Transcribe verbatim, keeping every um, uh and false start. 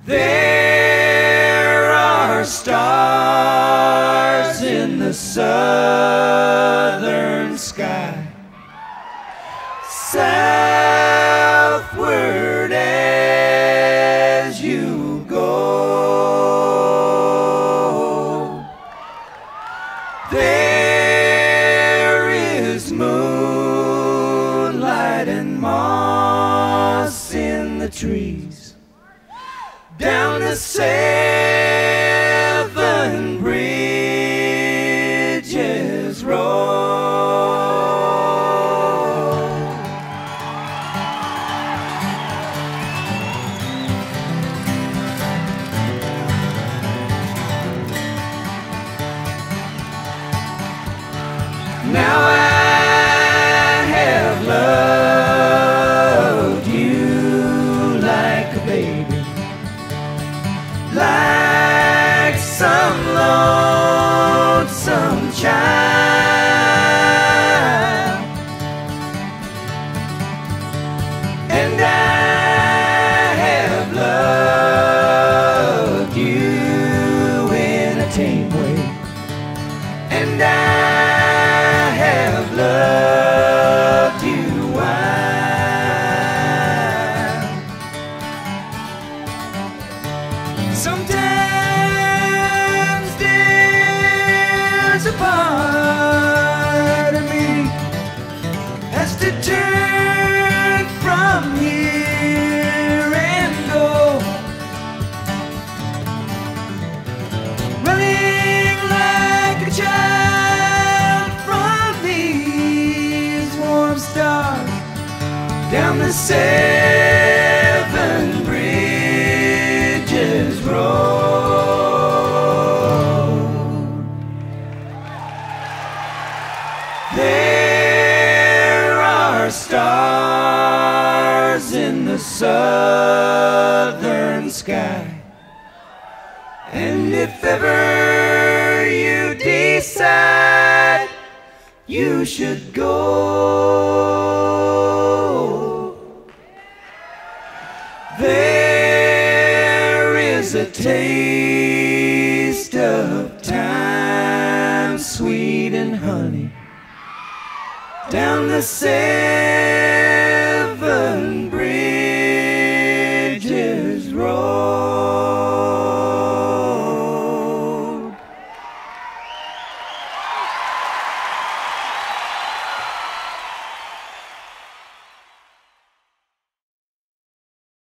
There are stars in the southern sky, southward as you go. There is moonlight and moss in the trees, down the seven bridges roll. Now I have loved you like a baby, like some lonesome child, and I have loved you in a tame way, and I have loved you wild. Sometimes there's a part of me has to turn from here and go, running like a child from these warm stars, down the seven bridges road. There are stars in the southern sky, and if ever you decide you should go, there is a taste of time, sweet and honey, down the sand